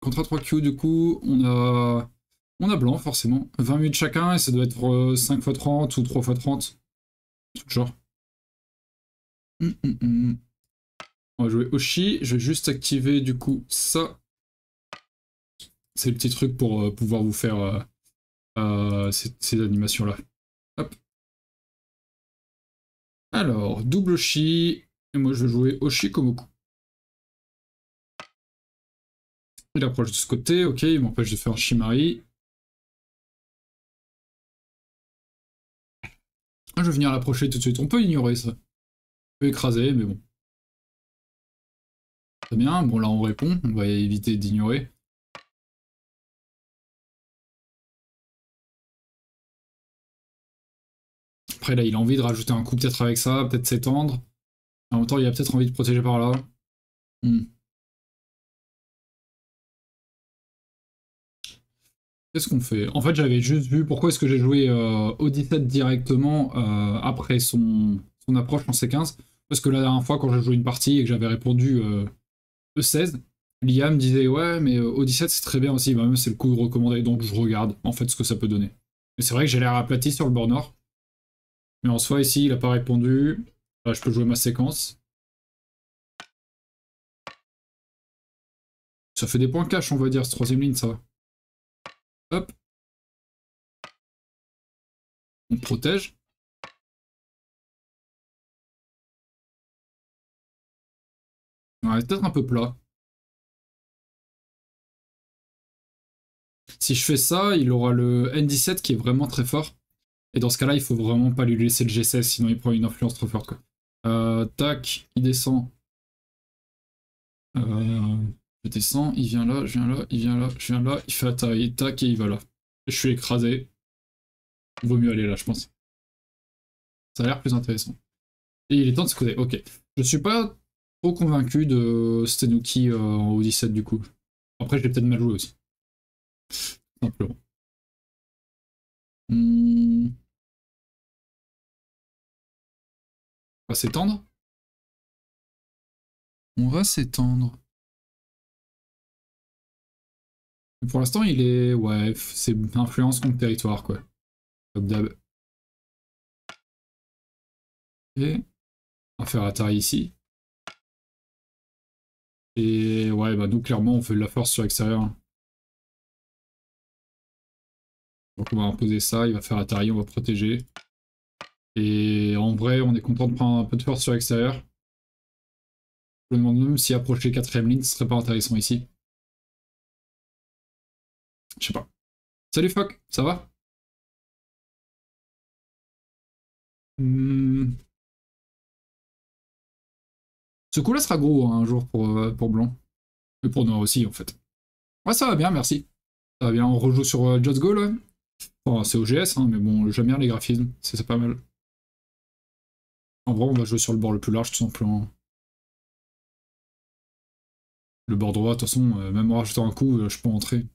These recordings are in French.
Contre 3Q, du coup, on a blanc, forcément. 20 minutes chacun, et ça doit être 5 x 30 ou 3 x 30. Tout genre. On va jouer Oshi. Je vais juste activer, du coup, ça. C'est le petit truc pour pouvoir vous faire ces animations-là. Hop. Alors, double Oshi. Et moi, je vais jouer Oshi Komoku. Il approche de ce côté, ok, il m'empêche de faire un Shimari. Ah, je vais venir l'approcher tout de suite. On peut ignorer ça. On peut écraser, mais bon. Très bien, bon là on répond, on va éviter d'ignorer. Après là il a envie de rajouter un coup peut-être avec ça, peut-être s'étendre. En même temps il a peut-être envie de protéger par là. Qu'est-ce qu'on fait? En fait j'avais juste vu pourquoi est-ce que j'ai joué Odyssey directement après son approche en C15. Parce que la dernière fois quand j'ai joué une partie et que j'avais répondu E16, l'IA me disait ouais mais Odyssey c'est très bien aussi, bah, même c'est le coup recommandé donc je regarde en fait ce que ça peut donner. Mais c'est vrai que j'ai l'air aplati sur le bord nord. Mais en soi, ici, il n'a pas répondu. Là, je peux jouer ma séquence. Ça fait des points cash, on va dire, cette troisième ligne, ça va. Hop. On protège. Ouais, peut-être un peu plat. Si je fais ça, il aura le N17 qui est vraiment très fort. Et dans ce cas-là, il faut vraiment pas lui laisser le G16, sinon il prend une influence trop forte, quoi. Tac, il descend. Je descends, il vient là, je viens là, il vient là, je viens là, il fait Atari, tac, et il va là. Je suis écrasé. Il vaut mieux aller là, je pense. Ça a l'air plus intéressant. Et il est temps de se côté. Ok. Je suis pas trop convaincu de Stenuki en O17 du coup. Après, je l'ai peut-être mal joué aussi. Simplement. On va s'étendre. On va s'étendre. Pour l'instant, il est. Ouais, c'est influence contre territoire quoi. Comme d'hab. Et on va faire Atari ici. Et ouais, bah nous clairement, on fait de la force sur l'extérieur. Donc on va imposer ça, il va faire Atari, on va protéger. Et en vrai, on est content de prendre un peu de force sur l'extérieur. Je me demande même si approcher 4ème ligne, ce serait pas intéressant ici. Je sais pas. Salut Foc, ça va? Ce coup-là sera gros hein, un jour pour blanc. Et pour noir aussi en fait. Ouais, ça va bien, merci. Ça va bien, on rejoue sur Just Go là. Enfin, c'est OGS, hein, mais bon, j'aime bien les graphismes, c'est pas mal. En vrai, on va jouer sur le bord le plus large tout simplement. Le bord droit, de toute façon, même en rajoutant un coup, je peux entrer.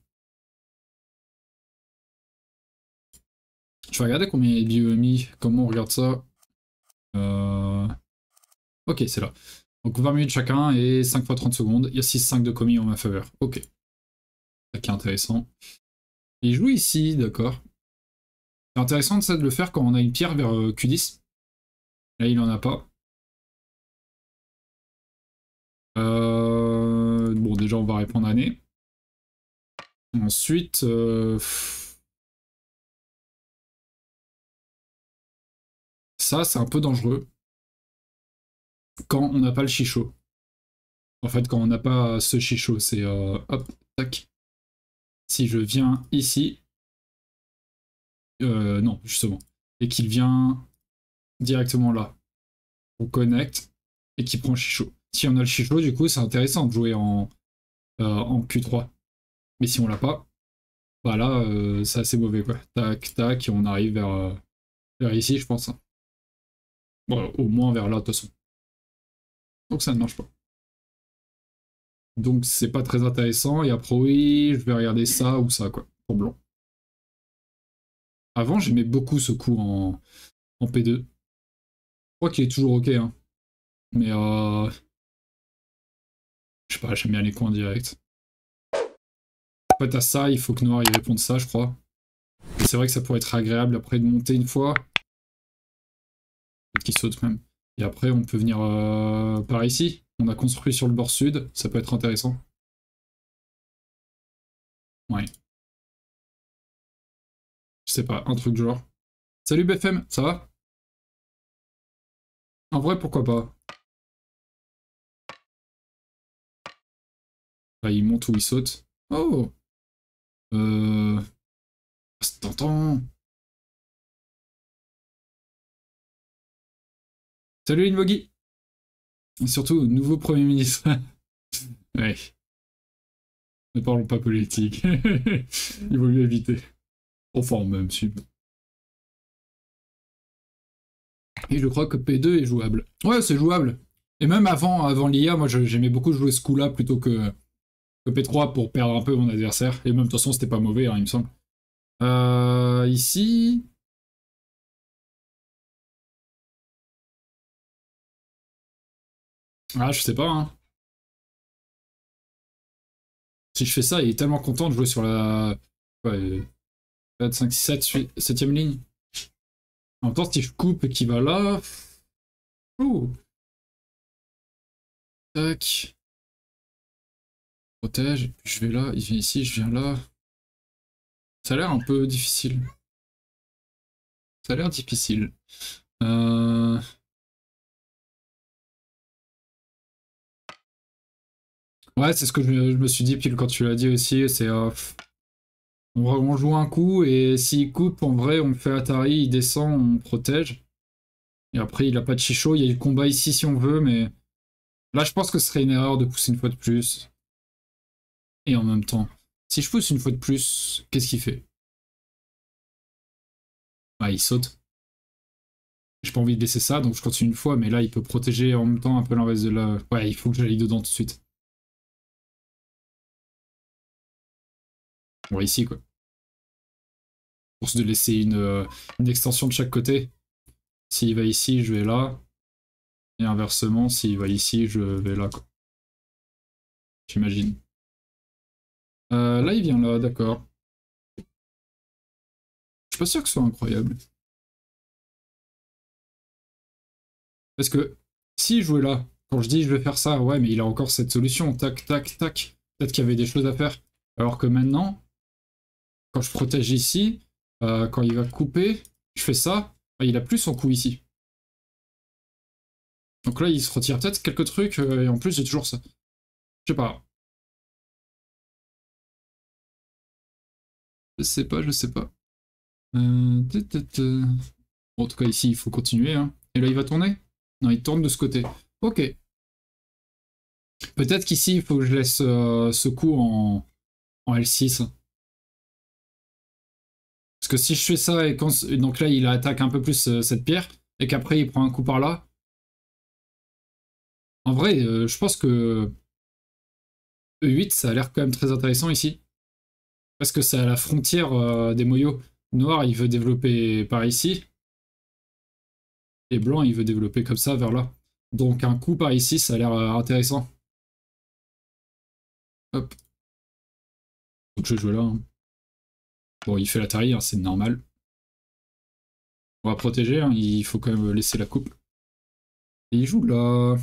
Je vais regarder combien il y a de BEMI, comment on regarde ça. Ok, c'est là. Donc 20 minutes chacun et 5 x 30 secondes. Il y a 6-5 de commis en ma faveur. Ok. Ça qui est intéressant. Il joue ici, d'accord. C'est intéressant ça, de le faire quand on a une pierre vers Q10. Là, il en a pas. Bon, déjà, on va répondre à Né. Ensuite, ça, c'est un peu dangereux quand on n'a pas le chicho. En fait, quand on n'a pas ce chicho, c'est hop, tac. Si je viens ici, non, justement, et qu'il vient directement là, on connecte et qu'il prend chicho. Si on a le chicho, du coup, c'est intéressant de jouer en Q3. Mais si on l'a pas, bah là, c'est assez mauvais quoi. Tac, tac, et on arrive vers ici, je pense. Bon, au moins vers là, de toute façon. Donc ça ne marche pas. Donc c'est pas très intéressant. Et après, oui, je vais regarder ça ou ça, quoi, pour blanc. Avant, j'aimais beaucoup ce coup en P2. Je crois qu'il est toujours ok, hein. Mais je sais pas, j'aime bien les coins directs. Après, t'as ça, il faut que Noir y réponde ça, je crois. Et c'est vrai que ça pourrait être agréable après de monter une fois. Peut-être qu'il saute même. Et après, on peut venir par ici. On a construit sur le bord sud, ça peut être intéressant. Ouais. Je sais pas, un truc genre. Salut BFM, ça va? En vrai, pourquoi pas? Là, il monte ou il saute. Oh! C'est tentant. Salut Invogi! Et surtout, nouveau Premier ministre. Ouais. Ne parlons pas politique. Il vaut mieux éviter. Enfin, même si. Et je crois que P2 est jouable. Ouais, c'est jouable. Et même avant l'IA, moi j'aimais beaucoup jouer ce coup-là plutôt que P3 pour perdre un peu mon adversaire. Et même de toute façon, c'était pas mauvais, hein, il me semble. Ici. Ah, je sais pas, hein. Si je fais ça, il est tellement content de jouer sur la. Ouais, 4, 5, 6, 7, 7ème ligne. En même temps, si je coupe et qu'il va là. Ouh. Tac. Protège. Je vais là, il vient ici, je viens là. Ça a l'air un peu difficile. Ça a l'air difficile. Ouais, c'est ce que je me suis dit pile quand tu l'as dit aussi. C'est on joue un coup et s'il coupe, en vrai, on fait Atari, il descend, on protège. Et après, il a pas de chicho. Il y a du combat ici si on veut, mais là, je pense que ce serait une erreur de pousser une fois de plus. Et en même temps, si je pousse une fois de plus, qu'est-ce qu'il fait? Ah, il saute. J'ai pas envie de laisser ça, donc je continue une fois, mais là, il peut protéger en même temps un peu l'inverse de la. Ouais, il faut que j'aille dedans tout de suite. Bon, ici, quoi. Pour se laisser une extension de chaque côté. S'il va ici, je vais là. Et inversement, s'il va ici, je vais là, quoi. J'imagine. Là, il vient là, d'accord. Je suis pas sûr que ce soit incroyable. Parce que s'il jouait là, quand je dis je vais faire ça, ouais, mais il a encore cette solution, tac, tac, tac. Peut-être qu'il y avait des choses à faire. Alors que maintenant, quand je protège ici, quand il va couper, je fais ça, il a plus son coup ici. Donc là, il se retire peut-être quelques trucs, et en plus, j'ai toujours ça. Je sais pas. Je sais pas, je sais pas. Bon, en tout cas, ici, il faut continuer. Hein. Et là, il va tourner? Non, il tourne de ce côté. Ok. Peut-être qu'ici, il faut que je laisse ce coup en L6. Parce que si je fais ça et donc là, il attaque un peu plus cette pierre, et qu'après, il prend un coup par là. En vrai, je pense que E8, ça a l'air quand même très intéressant ici. Parce que c'est à la frontière des Moyos. Noir, il veut développer par ici. Et blanc, il veut développer comme ça, vers là. Donc un coup par ici, ça a l'air intéressant. Hop. Donc je vais jouer là. Hein. Bon, il fait la taille, hein, c'est normal. On va protéger, hein, il faut quand même laisser la coupe. Et il joue là.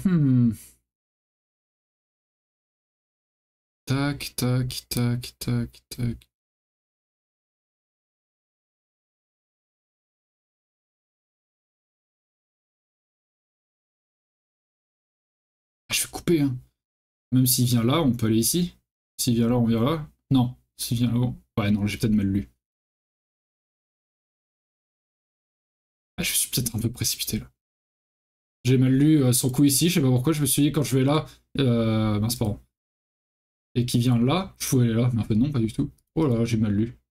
Tac, tac, tac, tac, tac. Ah, je vais couper, hein. Même s'il vient là, on peut aller ici. S'il vient là, on vient là. Non. S'il vient là, ouais, non, j'ai peut-être mal lu. Ah, je suis peut-être un peu précipité là. J'ai mal lu son coup ici, je sais pas pourquoi, je me suis dit quand je vais là, mince pardon. Et qui vient là, je pouvais aller là, mais en fait non, pas du tout. Oh là, j'ai mal lu.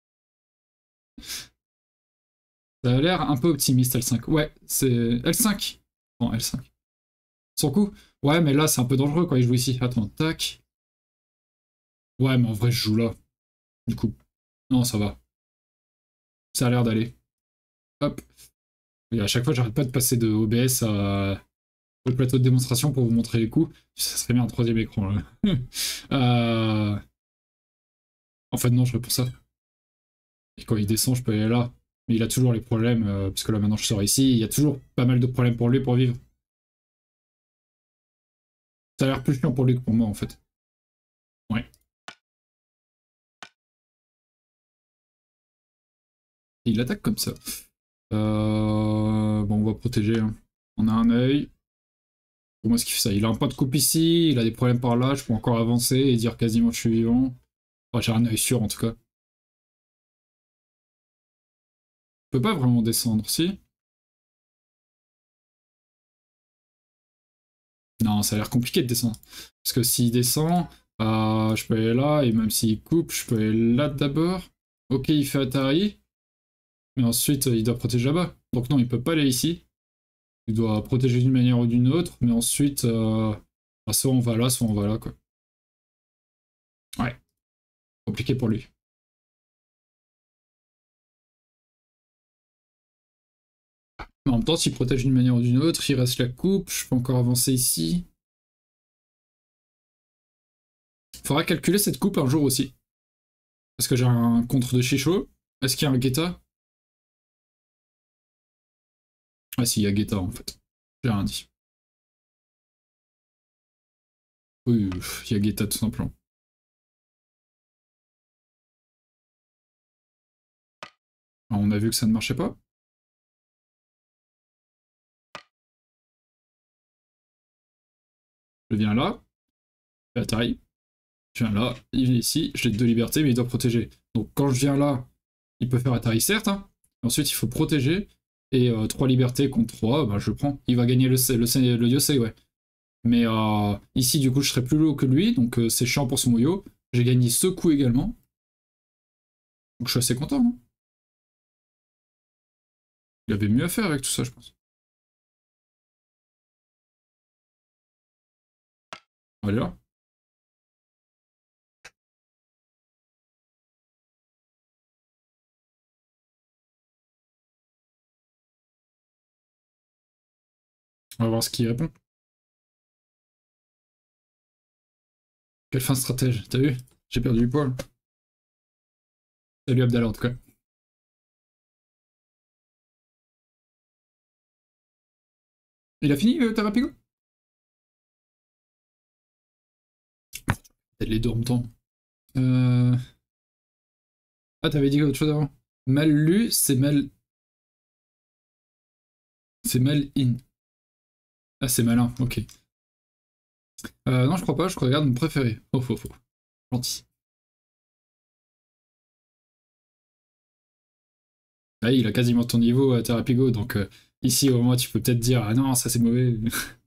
Ça a l'air un peu optimiste L5. Ouais, c'est L5. Non, L5. Son coup. Ouais, mais là c'est un peu dangereux quand il joue ici. Attends, tac. Ouais, mais en vrai je joue là. Du coup. Non, ça va. Ça a l'air d'aller. Hop. Et à chaque fois, j'arrête pas de passer de OBS à le plateau de démonstration pour vous montrer les coups. Ça serait bien un troisième écran là. En fait, non, je réponds ça. Et quand il descend, je peux aller là. Mais il a toujours les problèmes, parce que là maintenant je sors ici, il y a toujours pas mal de problèmes pour lui pour vivre. Ça a l'air plus chiant pour lui que pour moi en fait. Ouais. Et il attaque comme ça. Bon, on va protéger. Hein. On a un œil. Comment est-ce qu'il fait ça? Il a un point de coupe ici, il a des problèmes par là, je peux encore avancer et dire quasiment que je suis vivant. Enfin, j'ai un œil sûr en tout cas. Je peux pas vraiment descendre, si? Non, ça a l'air compliqué de descendre. Parce que s'il descend, je peux aller là, et même s'il coupe, je peux aller là d'abord. Ok, il fait Atari, mais ensuite il doit protéger là-bas. Donc non, il peut pas aller ici. Il doit protéger d'une manière ou d'une autre, mais ensuite, soit on va là, soit on va là, quoi. Ouais, compliqué pour lui. Mais en même temps, s'il protège d'une manière ou d'une autre, il reste la coupe, je peux encore avancer ici. Faudra calculer cette coupe un jour aussi. Parce que j'ai un contre de Chicho. Est-ce qu'il y a un Guetta? Ah si, il y a Guetta en fait. J'ai rien dit. Oui, il y a Guetta tout simplement. Alors, on a vu que ça ne marchait pas. Je viens là, la taille. Je viens là, il est ici, j'ai 2 libertés, mais il doit protéger. Donc quand je viens là, il peut faire Atari certes, hein. Ensuite il faut protéger, et 3 libertés contre 3, bah, je le prends. Il va gagner le Yosei, ouais. Mais ici du coup je serai plus lourd que lui, donc c'est chiant pour son Moyo. J'ai gagné ce coup également. Donc je suis assez content, non? Il avait mieux à faire avec tout ça, je pense. Allez là. On va voir ce qu'il répond. Quelle fin stratège, t'as vu? J'ai perdu du poil. Salut Abdallah en tout cas. Il a fini Tarapigo? Les deux en même temps. Euh... Ah, t'avais dit autre chose avant? Mal lu, c'est mal. C'est mal in. Ah, c'est malin, ok. Non, je crois pas, je regarde mon préféré. Oh, faux, faux. Gentil. Ah, il a quasiment ton niveau à Terapigo, donc ici au moins tu peux peut-être dire ah non, ça c'est mauvais.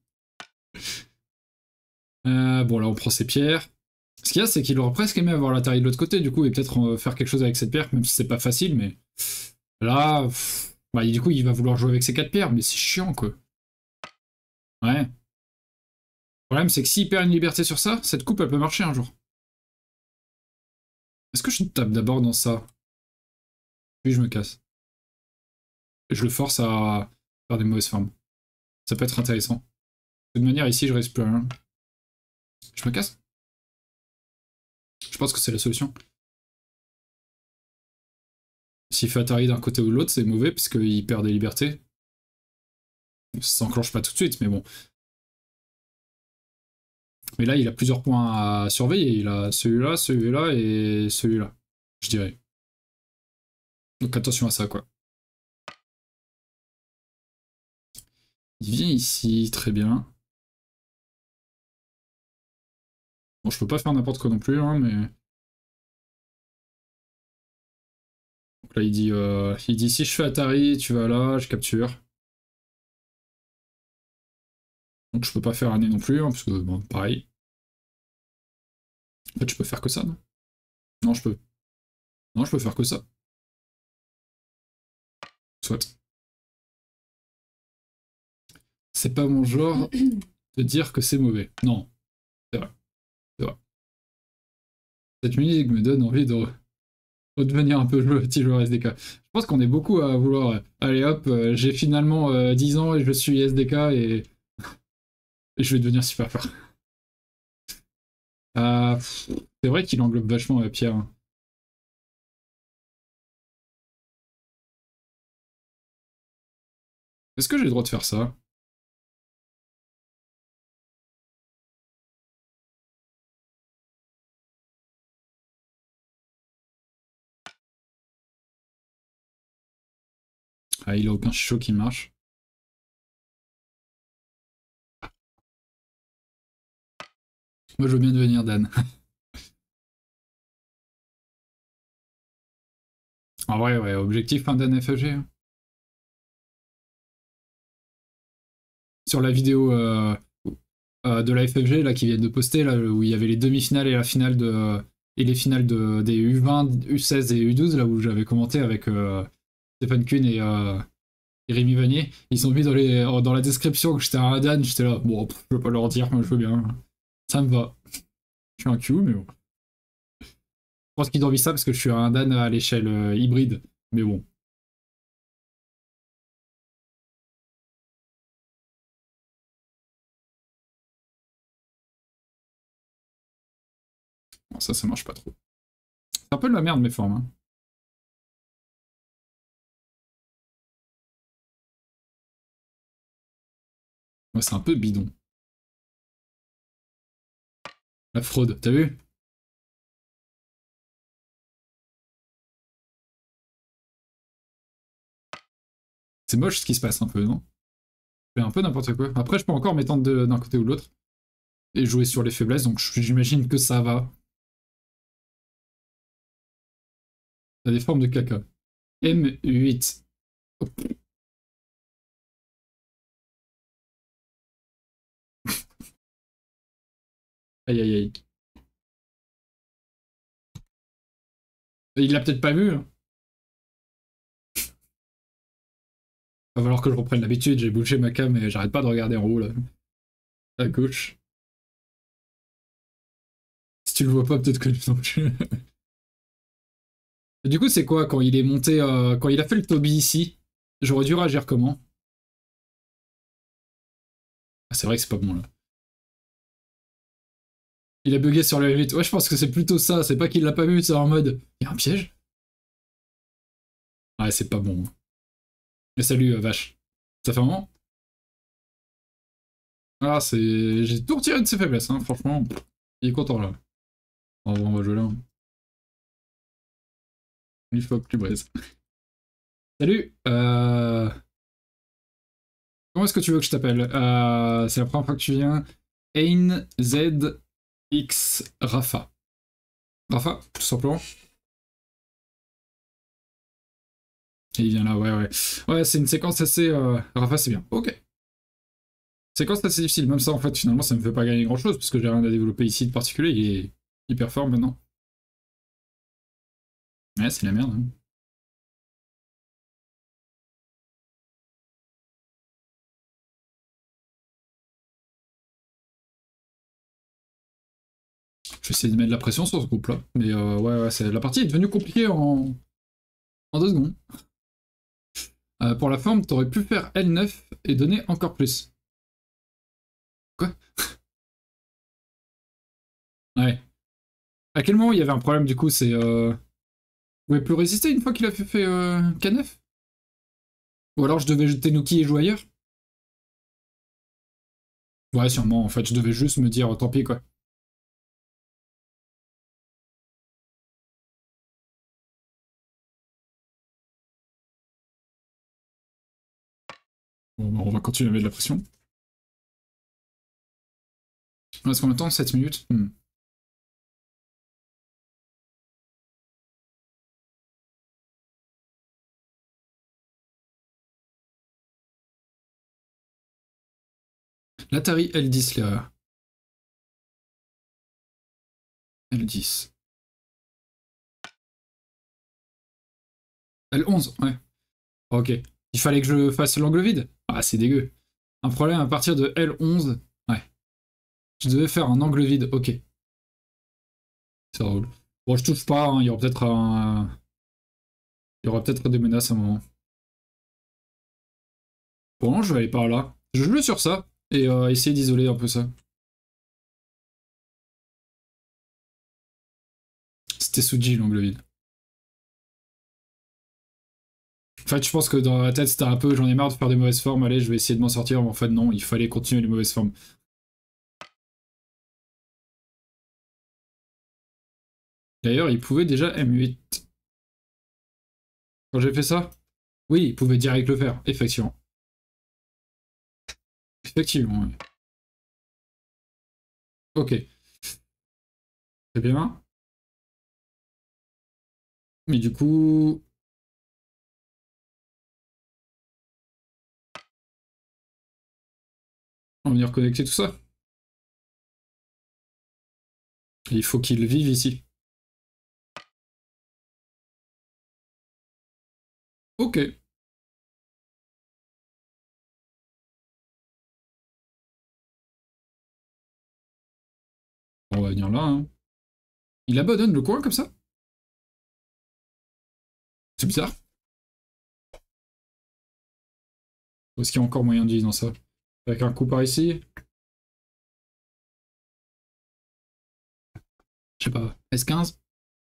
Bon, là on prend ses pierres. Ce qu'il y a, c'est qu'il aurait presque aimé avoir la taille de l'autre côté, du coup, et peut-être faire quelque chose avec cette pierre, même si c'est pas facile, mais là, bah, du coup, il va vouloir jouer avec ses 4 pierres, mais c'est chiant, quoi. Ouais. Le problème, c'est que s'il perd une liberté sur ça, cette coupe, elle peut marcher un jour. Est-ce que je tape d'abord dans ça? Puis je me casse. Et je le force à faire des mauvaises formes. Ça peut être intéressant. De toute manière, ici, je reste plus rien. Je me casse? Je pense que c'est la solution. S'il fait Atari d'un côté ou de l'autre, c'est mauvais, puisqu'il perd des libertés. Ça s'enclenche pas tout de suite, mais bon. Mais là, il a plusieurs points à surveiller. Il a celui-là et celui-là, je dirais. Donc attention à ça, quoi. Il vient ici, très bien. Bon, je peux pas faire n'importe quoi non plus, hein, mais... Donc là, il dit si je fais Atari, tu vas là, je capture. Donc je peux pas faire année non plus, hein, parce que, bon, pareil. En fait, je peux faire que ça, non? Non, je peux. Non, je peux faire que ça. Soit. C'est pas mon genre de dire que c'est mauvais. Non, c'est vrai. C'est vrai. Cette musique me donne envie de redevenir un peu petit joueur SDK. Je pense qu'on est beaucoup à vouloir, allez hop, j'ai finalement 10 ans et je suis SDK et je vais devenir super fort. C'est vrai qu'il englobe vachement Pierre. Hein. Est-ce que j'ai le droit de faire ça? Ah, il a aucun chiot qui marche. Moi, je veux bien devenir Dan. En vrai, ouais, objectif fin Dan FEG. Hein. Sur la vidéo de la FFG là, qui viennent de poster, là, où il y avait les demi-finales et la finale et les finales des U20, U16 et U12, là où j'avais commenté avec Stéphane Kuhn et Rémi Vanier. Ils sont mis dans la description que j'étais un Dan, j'étais là, bon, je veux pas leur dire, moi je veux bien. Ça me va. Je suis un Q, mais bon. Je pense qu'ils ont mis ça parce que je suis un Dan à l'échelle hybride. Mais bon. Bon, ça marche pas trop. C'est un peu de la merde mes formes. Hein. Ouais, c'est un peu bidon. La fraude, t'as vu? C'est moche ce qui se passe un peu, non? Je fais un peu n'importe quoi. Après, je peux encore m'étendre d'un côté ou de l'autre et jouer sur les faiblesses, donc j'imagine que ça va. T'as des formes de caca. M8. Aïe aïe aïe. Il l'a peut-être pas vu. Hein. Va falloir que je reprenne l'habitude, j'ai bougé ma cam et j'arrête pas de regarder en haut là. À gauche. Si tu le vois pas, peut-être que non plus. Et du coup, c'est quoi quand il est monté, quand il a fait le Toby ici? J'aurais dû réagir comment? Ah, c'est vrai que c'est pas bon là. Il a bugué sur le 8. Ouais, je pense que c'est plutôt ça. C'est pas qu'il l'a pas vu, c'est en mode. Il y a un piège? Ouais, c'est pas bon. Mais salut, vache. Ça fait un moment? Ah, c'est. J'ai tout retiré de ses faiblesses, hein, franchement. Il est content là. On va jouer là. Il faut que tu brises. Salut Comment est-ce que tu veux que je t'appelle C'est la première fois que tu viens. Ain Z X Rafa. Rafa, tout simplement. Et il vient là, ouais, ouais. Ouais, c'est une séquence assez. Rafa, c'est bien. Ok. Séquence assez difficile. Même ça, en fait, finalement, ça me fait pas gagner grand-chose, parce que j'ai rien à développer ici de particulier. Il est hyper fort maintenant. Ouais, c'est la merde. Hein. Je vais essayer de mettre de la pression sur ce groupe-là. Mais ouais, ouais, la partie est devenue compliquée en 2 secondes. Pour la forme, t'aurais pu faire L9 et donner encore plus. Quoi? Ouais. À quel moment il y avait un problème du coup? C'est. Vous pouvez plus résister une fois qu'il a fait K9? Ou alors je devais jeter Nuki et jouer ailleurs? Ouais, sûrement. En fait, je devais juste me dire tant pis quoi. Bon, bah, on va continuer à mettre de la pression. On reste combien de temps? 7 minutes. L'Atari L10 là. L10. L11, ouais. Ok. Il fallait que je fasse l'angle vide? Ah, c'est dégueu. Un problème à partir de L11. Ouais. Je devais faire un angle vide, ok. Ça roule. Bon, je touche pas, hein. Il y aura peut-être Il y aura peut-être des menaces à un moment. Bon, je vais aller par là. Je joue sur ça et essayer d'isoler un peu ça. C'était Suji l'angle vide. En fait, je pense que dans la tête, c'était un peu, j'en ai marre de faire des mauvaises formes, allez, je vais essayer de m'en sortir, mais en fait, non, il fallait continuer les mauvaises formes. D'ailleurs, il pouvait déjà M8. Quand j'ai fait ça? Oui, il pouvait direct le faire, effectivement. Effectivement, ouais. Ok, très bien. Mais du coup, on va venir connecter tout ça. Et il faut qu'il vive ici. Ok, on va venir là. Hein. Il abandonne le coin comme ça? C'est bizarre. Ou est-ce qu'il y a encore moyen de vivre dans ça? Avec un coup par ici? Je sais pas. S15?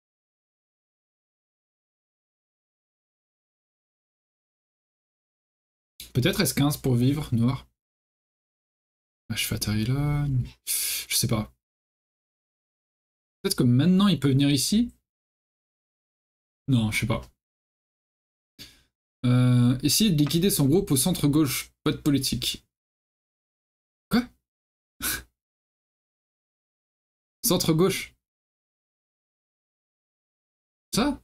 Peut-être S15 pour vivre, noir. Ah, je fais atterrir là. Je sais pas. Peut-être que maintenant il peut venir ici? Non, je sais pas. Essayer de liquider son groupe au centre gauche. Pas de politique. Quoi? Centre gauche? Ça?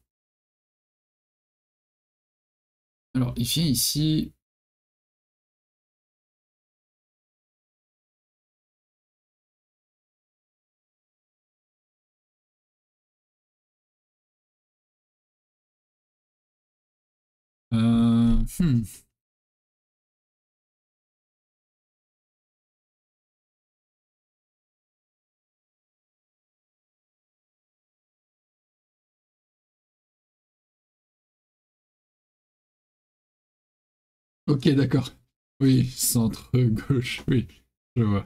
Alors, il vient ici. Hmm. Ok, d'accord. Oui, centre gauche, oui, je vois.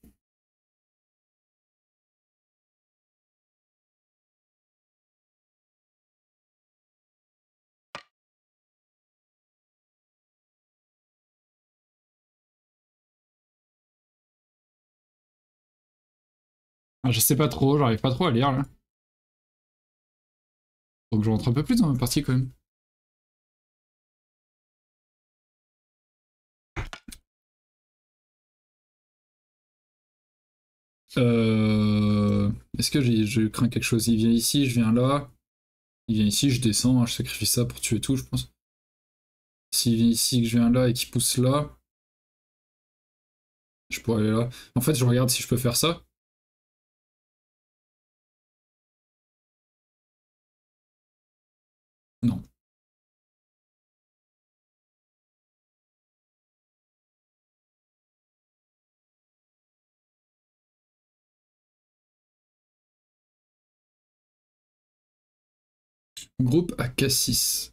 Ah, je sais pas trop, j'arrive pas trop à lire là. Faut que je rentre un peu plus dans ma partie quand même. Est-ce que je crains quelque chose? Il vient ici, je viens là. Il vient ici, je descends, hein, je sacrifie ça pour tuer tout, je pense. S'il vient ici, que je viens là et qu'il pousse là, je pourrais aller là. En fait, je regarde si je peux faire ça. Non. Groupe à Cassis.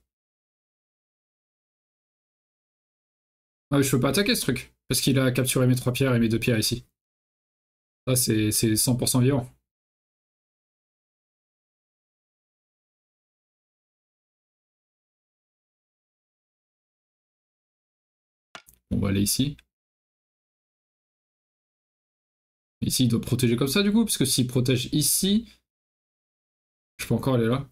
Ah, je peux pas attaquer ce truc. Parce qu'il a capturé mes 3 pierres et mes 2 pierres ici. Ça, c'est 100% vivant. On va aller ici. Ici, il doit protéger comme ça, du coup, parce que s'il protège ici, je peux encore aller là.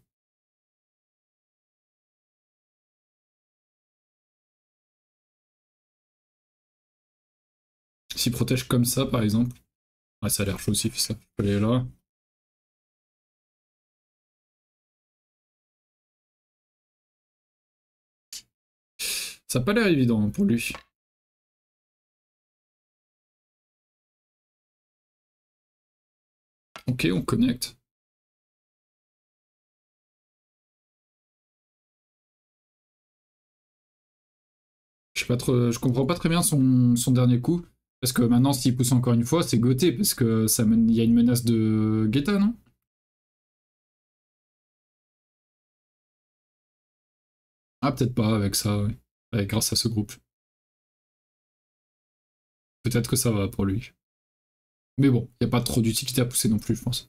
S'il protège comme ça, par exemple. Ouais, ça a l'air chaud aussi, fait ça. Je peux aller là. Ça a pas l'air évident hein, pour lui. Ok, on connecte. Je sais pas trop, je comprends pas très bien son dernier coup. Parce que maintenant, s'il pousse encore une fois, c'est Gauthier, parce que il y a une menace de Guetta, non? Ah, peut-être pas avec ça, ouais. Grâce à ce groupe. Peut-être que ça va pour lui. Mais bon, il n'y a pas trop d'utilité à pousser non plus, je pense.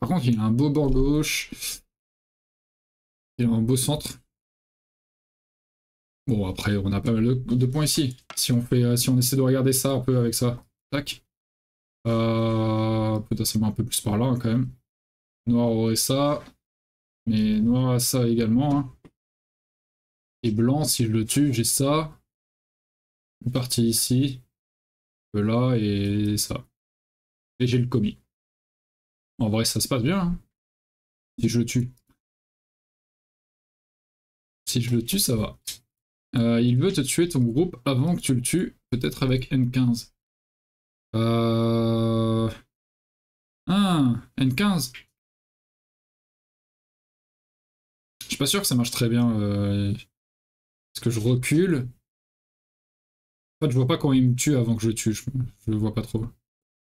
Par contre, il a un beau bord gauche. Il a un beau centre. Bon, après, on a pas mal de points ici. Si on, fait, si on essaie de regarder ça un peu avec ça. Tac. Potentiellement un peu plus par là, hein, quand même. Noir aurait ça. Mais noir a ça également. Hein. Et blanc, si je le tue, j'ai ça. Une partie ici. Là et ça. Et j'ai le commis. En vrai, ça se passe bien. Hein, si je le tue. Si je le tue, ça va. Il veut te tuer ton groupe avant que tu le tues, peut-être avec N15. Ah, N15. Je suis pas sûr que ça marche très bien. Est-ce que je recule? En fait, je vois pas quand il me tue avant que je le tue. Je le vois pas trop.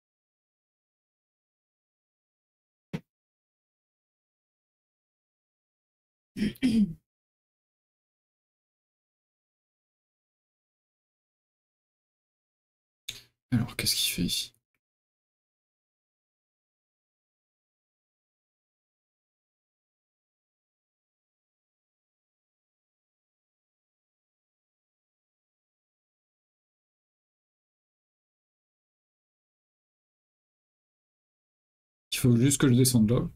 Alors, qu'est-ce qu'il fait ici? Il faut juste que je descende là.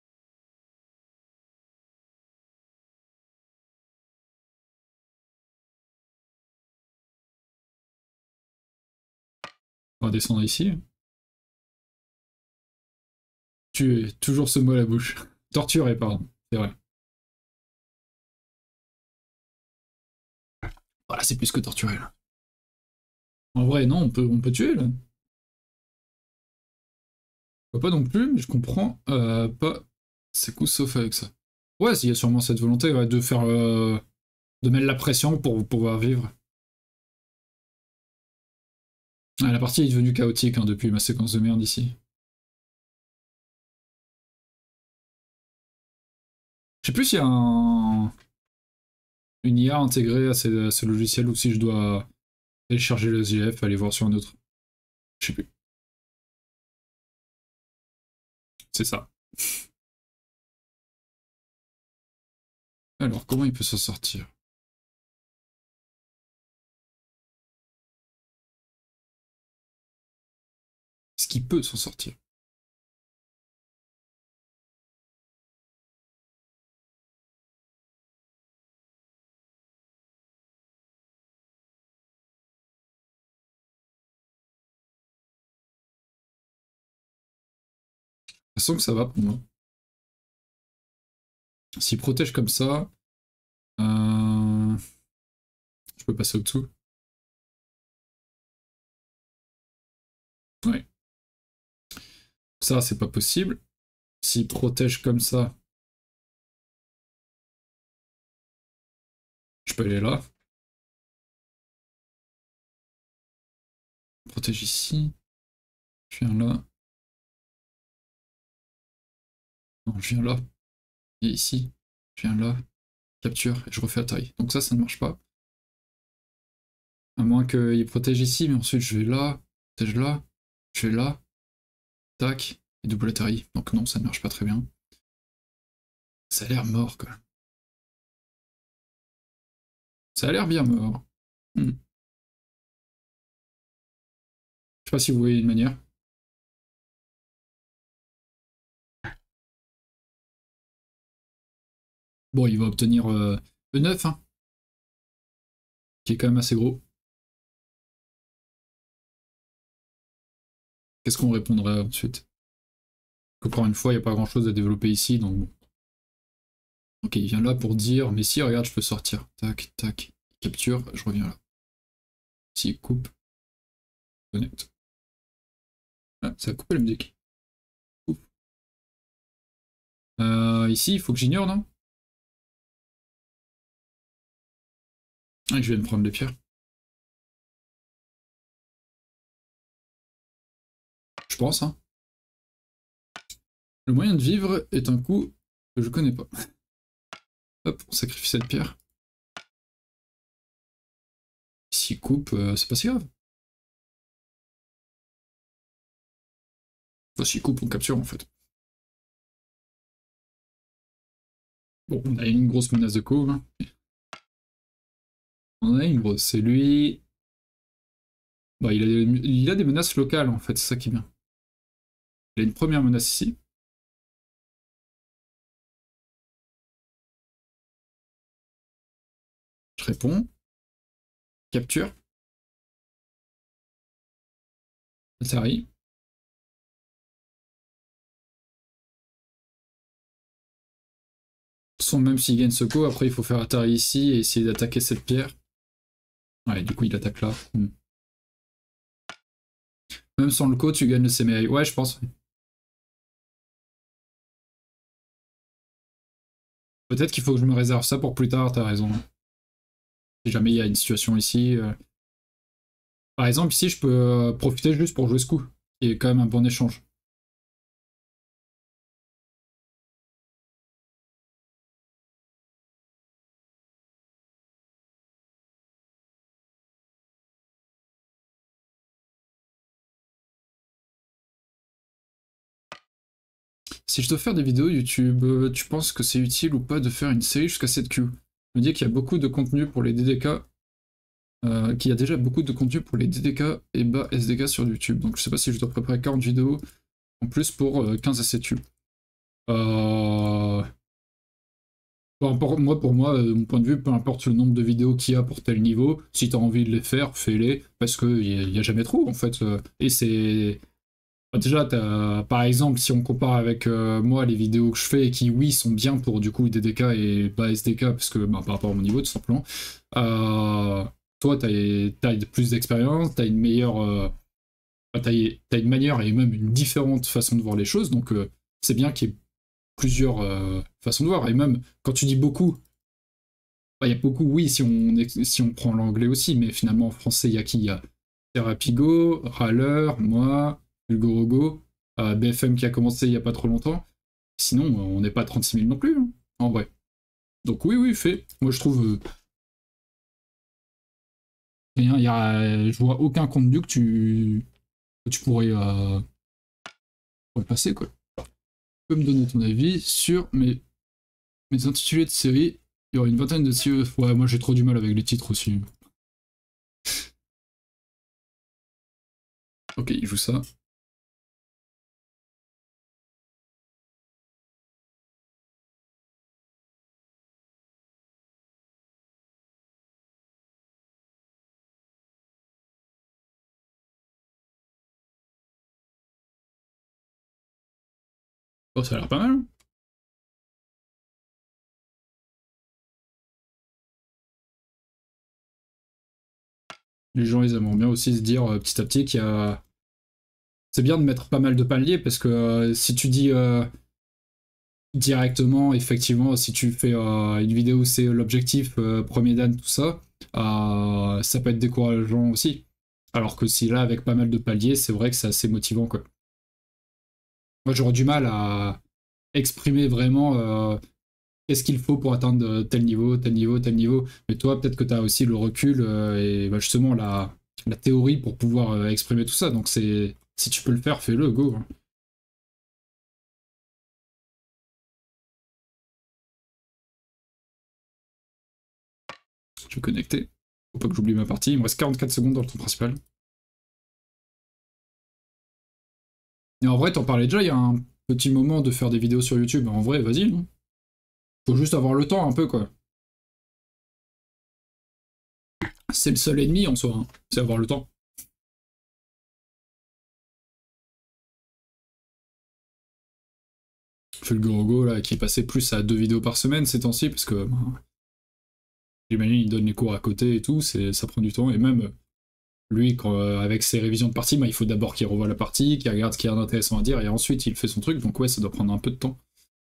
On va descendre ici. Tuer, toujours ce mot à la bouche. Torturer, pardon. C'est vrai. Voilà, c'est plus que torturer là. En vrai, non, on peut tuer là. Pas non plus, mais je comprends pas ses coups sauf avec ça. Ouais, il y a sûrement cette volonté ouais, de faire. De mettre la pression pour pouvoir vivre. Ah, la partie est devenue chaotique hein, depuis ma séquence de merde ici. Je sais plus s'il y a une IA intégrée à ce logiciel ou si je dois télécharger le ZF, aller voir sur un autre. Je sais plus. C'est ça. Alors, comment il peut s'en sortir? Est-ce qu'il peut s'en sortir? Je sens que ça va pour moi. S'il protège comme ça, je peux passer au-dessous. Ouais. Ça, c'est pas possible. S'il protège comme ça, je peux aller là. Protège ici. Je viens là. Non, je viens là. Et ici. Je viens là. Capture. Et je refais la taille. Donc ça ne marche pas. À moins qu'il protège ici, mais ensuite je vais là. Protège là. Je vais là. Tac. Et double atterri. Donc non, ça ne marche pas très bien. Ça a l'air mort, quoi. Ça a l'air bien mort. Je sais pas si vous voyez une manière. Bon, il va obtenir E9, hein, qui est quand même assez gros. Qu'est-ce qu'on répondrait ensuite? Encore une fois, il n'y a pas grand-chose à développer ici, donc bon. Ok, il vient là pour dire, mais si, regarde, je peux sortir. Tac, tac. Capture, je reviens là. Si, coupe. Connect. Ah, ça a coupé la musique. Coupe. Ici, il faut que j'ignore, non? Ah, je viens de prendre les pierres. Je pense, hein. Le moyen de vivre est un coup que je connais pas. Hop, on sacrifie cette pierre. Ici, coupe, c'est pas si grave. Enfin, si coupe, on capture en fait. Bon, on a une grosse menace de co. Hein. On a une grosse, c'est lui. Bah, il a des menaces locales en fait, c'est ça qui est bien. Il a une première menace ici. Je réponds. Capture. Atari. Sans même s'il gagne ce co, après il faut faire Atari ici et essayer d'attaquer cette pierre. Ouais, du coup il attaque là. Même sans le co, tu gagnes le Semeai. Ouais, je pense. Peut-être qu'il faut que je me réserve ça pour plus tard, t'as raison. Si jamais il y a une situation ici. Par exemple, ici, je peux profiter juste pour jouer ce coup. Qui est quand même un bon échange. Si je dois faire des vidéos YouTube, tu penses que c'est utile ou pas de faire une série jusqu'à 7Q? Je me dis qu'il y a beaucoup de contenu pour les DDK, qu'il y a déjà beaucoup de contenu pour les DDK et bas SDK sur YouTube. Donc je sais pas si je dois préparer 40 vidéos en plus pour 15 à 7Q. Peu importe, moi, pour moi, de mon point de vue, peu importe le nombre de vidéos qu'il y a pour tel niveau, si tu as envie de les faire, fais-les, parce qu'il n'y a jamais trop, en fait. Et c'est... Bah, déjà, par exemple, si on compare avec moi les vidéos que je fais, qui, oui, sont bien pour, du coup, DDK et bas SDK, parce que, bah, par rapport à mon niveau, tout simplement, euh, toi, t'as plus d'expérience, t'as une meilleure... t'as une manière et même une différente façon de voir les choses, donc c'est bien qu'il y ait plusieurs façons de voir. Et même quand tu dis beaucoup, bah, il y a beaucoup, oui, si on prend l'anglais aussi, mais finalement en français, il y a qui? Il y a Therapigo, Râleur, moi, Hugo BFM qui a commencé il y a pas trop longtemps. Sinon, on n'est pas 36 000 non plus, hein, en vrai. Donc oui, oui, fait. Moi, je trouve rien. Je vois aucun contenu que tu pourrais passer, quoi. Tu peux me donner ton avis sur mes intitulés de série. Il y aura une vingtaine de séries. Ouais, moi j'ai trop du mal avec les titres aussi. Ok, il joue ça. Oh, ça a l'air pas mal. Hein. Les gens, ils aiment bien aussi se dire petit à petit qu'il y a. C'est bien de mettre pas mal de paliers parce que si tu dis directement, effectivement, si tu fais une vidéo où c'est l'objectif, premier dan, tout ça, ça peut être décourageant aussi. Alors que si là, avec pas mal de paliers, c'est vrai que c'est assez motivant, quoi. Moi, j'aurais du mal à exprimer vraiment qu'est-ce qu'il faut pour atteindre tel niveau, tel niveau, tel niveau. Mais toi, peut-être que tu as aussi le recul et bah, justement la théorie pour pouvoir exprimer tout ça. Donc c'est si tu peux le faire, fais-le, go. Hein. Je vais connecter. Faut pas que j'oublie ma partie. Il me reste 44 secondes dans le temps principal. Et en vrai, t'en parlais déjà, il y a un petit moment de faire des vidéos sur YouTube. En vrai, vas-y. Hein. Faut juste avoir le temps un peu, quoi. C'est le seul ennemi en soi, hein. C'est avoir le temps. Fulgurogo, là, qui est passé plus à 2 vidéos par semaine ces temps-ci, parce que j'imagine il donne les cours à côté et tout, ça prend du temps. Et même lui, avec ses révisions de partie, bah, il faut d'abord qu'il revoie la partie, qu'il regarde ce qu'il y a d'intéressant à dire, et ensuite il fait son truc. Donc ouais, ça doit prendre un peu de temps.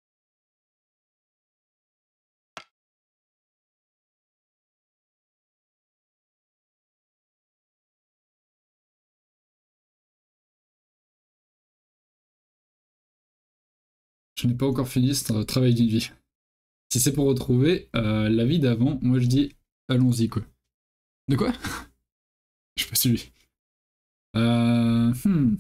Je n'ai pas encore fini, c'est un travail d'une vie. Si c'est pour retrouver la vie d'avant, moi je dis allons-y, quoi. De quoi? Je sais pas suivi. Euh, hmm.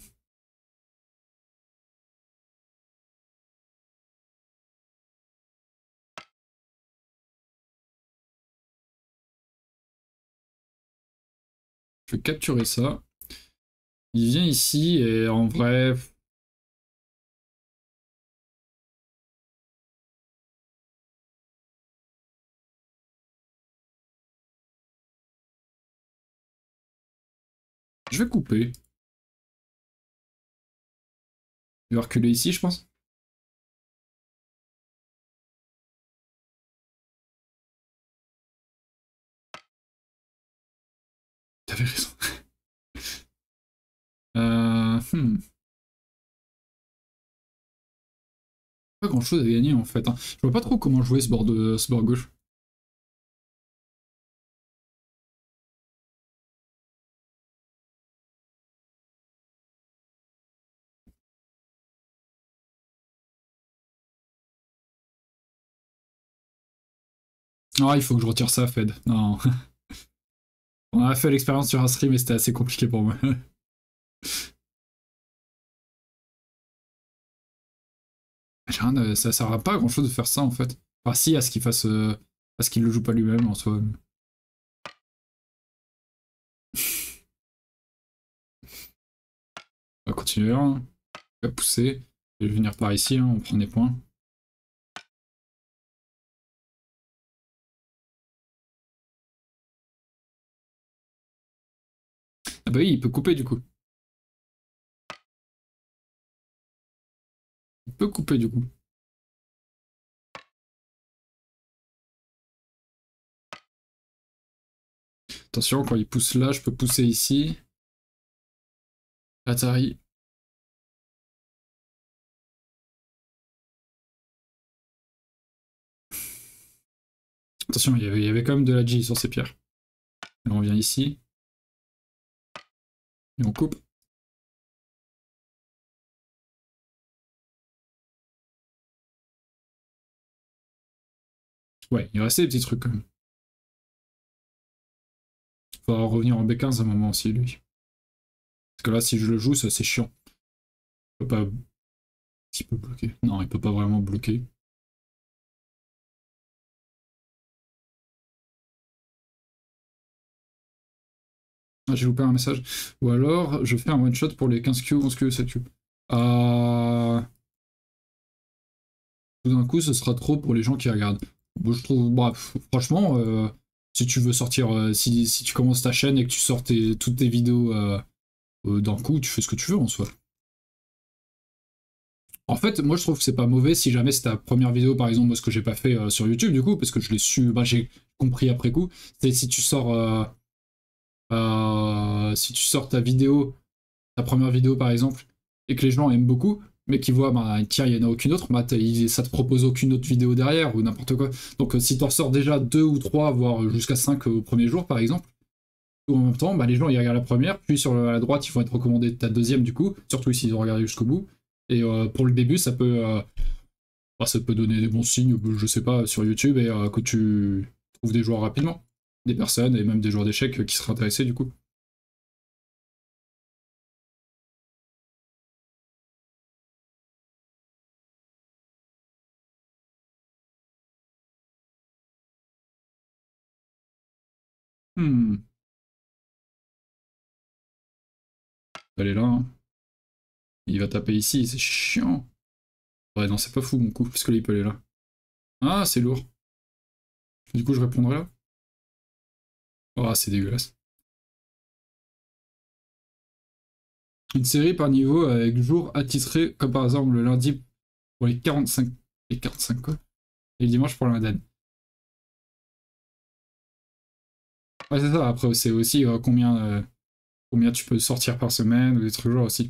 Je vais capturer ça. Il vient ici et en vrai... Je vais couper. Il va reculer ici, je pense. T'avais raison. Hmm. Pas grand chose à gagner en fait. Hein. Je vois pas trop comment jouer ce bord gauche. Ah, il faut que je retire ça, Fed. Non. On a fait l'expérience sur un stream et c'était assez compliqué pour moi. Ça sert à pas à grand chose de faire ça en fait. Enfin, si, à ce qu'il fasse. À ce qu'il le joue pas lui-même en soi. On va continuer là. Hein. On va pousser. Je vais venir par ici, hein, on prend des points. Ah bah oui, il peut couper du coup. Il peut couper du coup. Attention, quand il pousse là, je peux pousser ici. Atari. Attention, il y avait quand même de la G sur ces pierres. Et on vient ici. Et on coupe. Ouais, il restait des petits trucs quand même. Faut revenir en B15 à un moment aussi, lui. Parce que là, si je le joue, ça c'est chiant. Il peut pas. Il peut bloquer. Non, il peut pas vraiment bloquer. Ah, j'ai loupé un message. Ou alors, je fais un one shot pour les 15 Q, 11 Q, 7 Q. Tout d'un coup, ce sera trop pour les gens qui regardent. Moi, je trouve, bah, franchement, si tu veux sortir, si tu commences ta chaîne et que tu sors toutes tes vidéos d'un coup, tu fais ce que tu veux en soi. En fait, moi je trouve que c'est pas mauvais si jamais c'est ta première vidéo, par exemple, moi ce que j'ai pas fait sur YouTube du coup, parce que je l'ai su, bah, j'ai compris après coup, c'est si tu sors, si tu sors ta vidéo, ta première vidéo par exemple, et que les gens aiment beaucoup, mais qu'ils voient, bah, tiens, il n'y en a aucune autre, bah, ça te propose aucune autre vidéo derrière ou n'importe quoi. Donc si t'en sors déjà deux ou trois, voire jusqu'à 5 au premier jour par exemple, ou en même temps, bah, les gens ils regardent la première, puis sur la droite ils vont être recommandés ta deuxième du coup, surtout s'ils ont regardé jusqu'au bout. Et pour le début, ça peut donner des bons signes, je sais pas, sur YouTube et que tu trouves des joueurs rapidement. Des personnes et même des joueurs d'échecs qui seraient intéressés du coup. Hmm. Elle est là. Hein. Il va taper ici, c'est chiant. Ouais, non, c'est pas fou mon coup, parce que là, il peut aller là. Ah, c'est lourd. Du coup, je répondrai là. Ah, c'est dégueulasse. Une série par niveau avec jour attitré, comme par exemple le lundi pour les 45. Les 45 quoi. Et le dimanche pour l'Indienne. Ouais, c'est ça. Après, c'est aussi combien tu peux sortir par semaine ou des trucs genre aussi.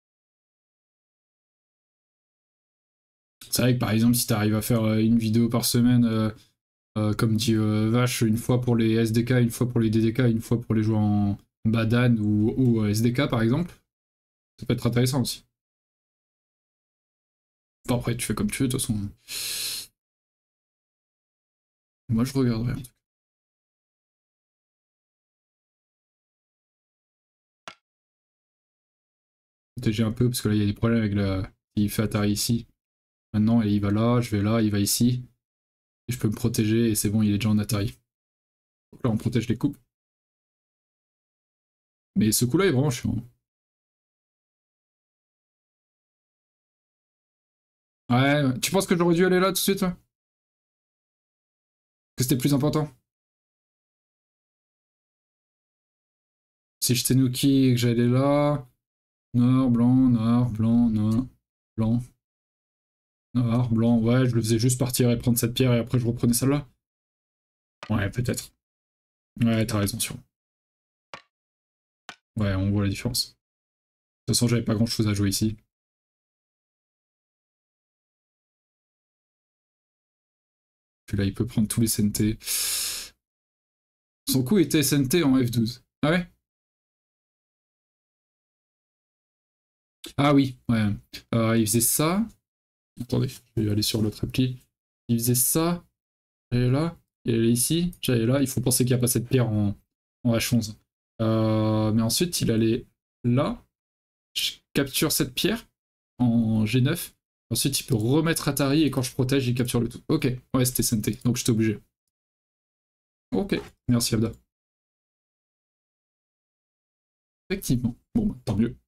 C'est vrai que par exemple, si tu arrives à faire une vidéo par semaine, comme dit Vache, une fois pour les SDK, une fois pour les DDK, une fois pour les joueurs en Badan ou SDK par exemple, ça peut être intéressant aussi. Bon, après, tu fais comme tu veux, de toute façon. Moi, je regarderai. Protéger un peu, parce que là, il y a des problèmes avec la. Il fait Atari ici. Maintenant, et il va là, je vais là, il va ici. Et je peux me protéger, et c'est bon, il est déjà en Atari. Donc là, on protège les coupes. Mais ce coup-là est vraiment chiant. Ouais, tu penses que j'aurais dû aller là tout de suite, toi? Que c'était plus important? Si je Tenuki et que j'allais là... Noir, blanc, noir, blanc, noir, blanc, noir, blanc. Ouais, je le faisais juste partir et prendre cette pierre et après je reprenais celle-là. Ouais, peut-être. Ouais, t'as raison, sur. Ouais, on voit la différence. De toute façon, j'avais pas grand-chose à jouer ici. Puis là, il peut prendre tous les SNT. Son coup était SNT en F12. Ah ouais? Ah oui, ouais. Il faisait ça. Attendez, je vais aller sur l'autre appli. Il faisait ça. J'allais là. Il allait ici. J'allais là. Il faut penser qu'il n'y a pas cette pierre en H11. Mais ensuite, il allait là. Je capture cette pierre en G9. Ensuite, il peut remettre Atari et quand je protège, il capture le tout. Ok, ouais, c'était SNT, donc j'étais obligé. Ok, merci Abda. Effectivement. Bon, bah, tant mieux.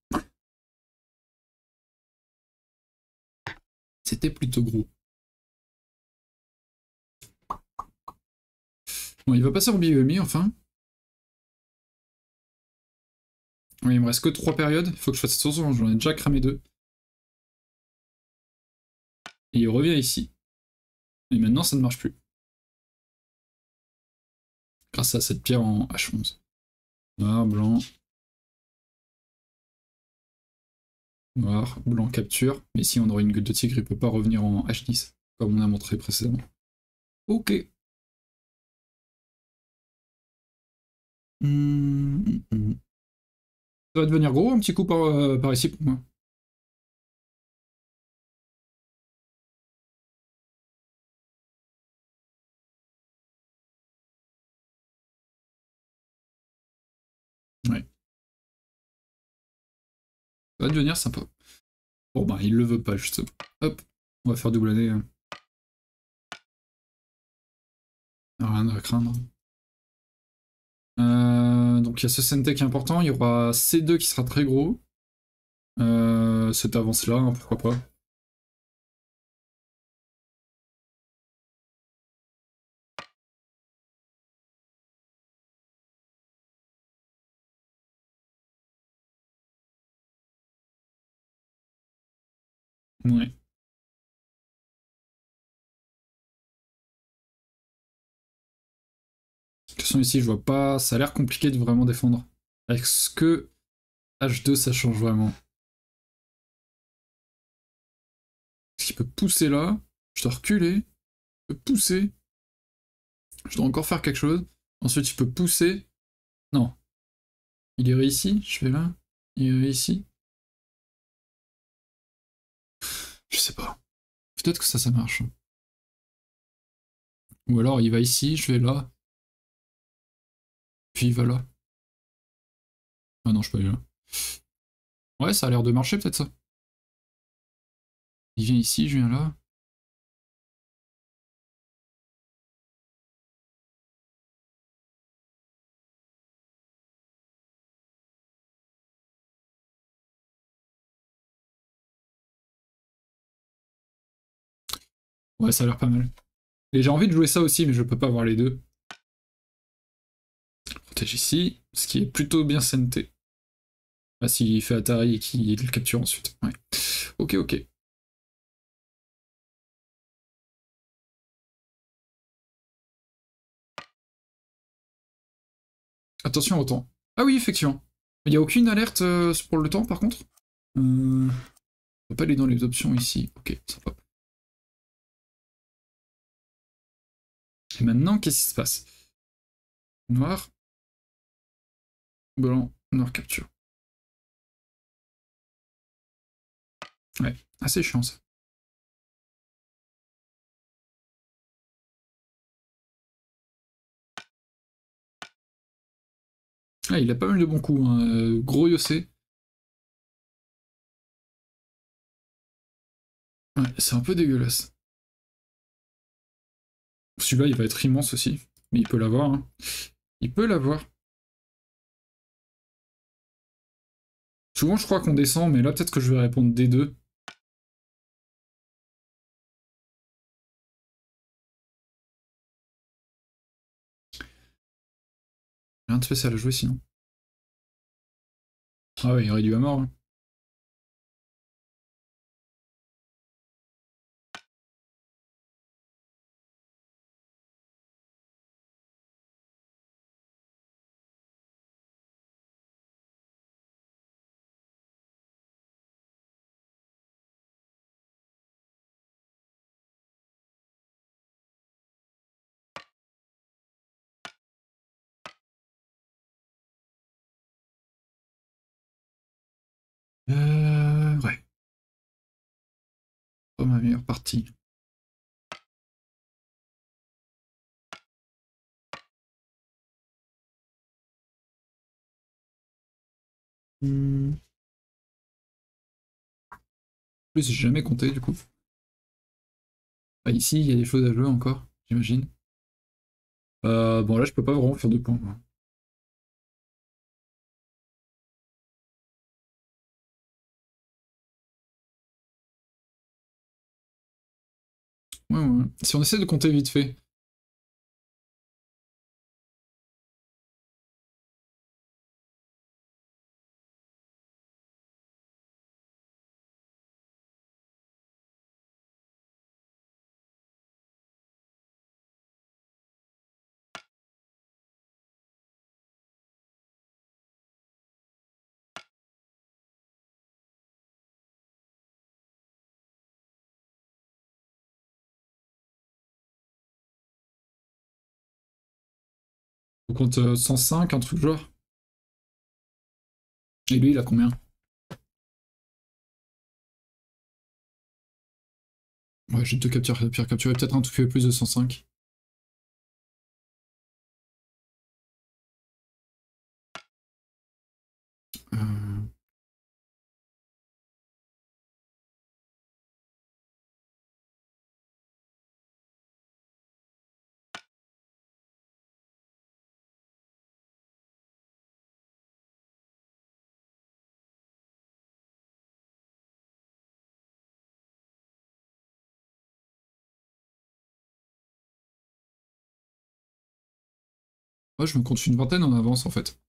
C'était plutôt gros. Bon, il va passer en BEMI enfin. Oui, il me reste que 3 périodes. Il faut que je fasse attention, j'en ai déjà cramé 2. Et il revient ici. Et maintenant, ça ne marche plus. Grâce à cette pierre en H11. Noir, blanc. Noir, blanc capture. Mais ici, on aurait une gueule de tigre, il peut pas revenir en H10, comme on a montré précédemment. Ok. Ça va devenir gros un petit coup par ici pour moi. Ouais. Ça va devenir sympa. Bon bah il le veut pas justement. Hop, on va faire double année. Hein. Rien à craindre. Donc il y a ce Sente qui est important, il y aura C2 qui sera très gros. Cette avance là, hein, pourquoi pas. Ouais. De toute façon ici je vois pas, ça a l'air compliqué de vraiment défendre. Est-ce que H2 ça change vraiment? Est-ce qu'il peut pousser là? Je dois reculer. Il peut pousser. Je dois encore faire quelque chose. Ensuite il peut pousser. Non. Il irait ici, je vais là. Il irait ici. Je sais pas. Peut-être que ça marche. Ou alors il va ici, je vais là. Puis il va là. Ah non, je peux aller là. Ouais, ça a l'air de marcher peut-être ça. Il vient ici, je viens là. Ouais, ça a l'air pas mal. Et j'ai envie de jouer ça aussi, mais je peux pas avoir les deux. Protège ici, ce qui est plutôt bien senté. Ah, s'il fait Atari et qu'il le capture ensuite. Ouais. Ok, ok. Attention au temps. Ah oui, effectivement. Il n'y a aucune alerte pour le temps, par contre. On peut pas aller dans les options ici. Ok, sympa. Et maintenant, qu'est-ce qui se passe? Noir, blanc, noir capture. Ouais, assez chiant ça. Ah, il a pas mal de bons coups. Hein. Gros Yossé. Ouais, c'est un peu dégueulasse. Celui-là, il va être immense aussi. Mais il peut l'avoir. Hein. Il peut l'avoir. Souvent, je crois qu'on descend, mais là, peut-être que je vais répondre D2. Rien de spécial à jouer sinon. Ah ouais, il réduit à mort. Hein. Ouais. Pas ma meilleure partie. En plus, j'ai jamais compté du coup. Bah, ici, il y a des choses à jouer encore, j'imagine. Bon, là, je peux pas vraiment faire de points. Moi. Ouais, ouais. Si on essaie de compter vite fait. On compte 105, un truc genre. Et lui, il a combien? Ouais, j'ai deux captures, pierre capturé, peut-être un truc qui fait plus de 105. Euh... Ouais, je me compte une vingtaine en avance en fait.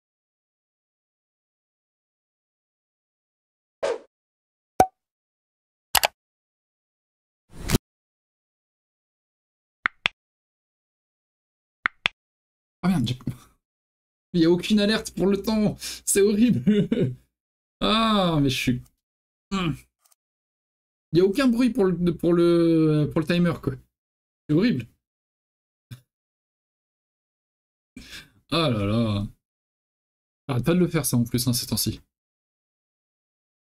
Ah merde, il n'y a aucune alerte pour le temps. C'est horrible. Ah, mais je suis. Il n'y a aucun bruit pour le timer, quoi. C'est horrible. Ah là là. Arrête pas de le faire, ça, en plus, hein, ces temps-ci.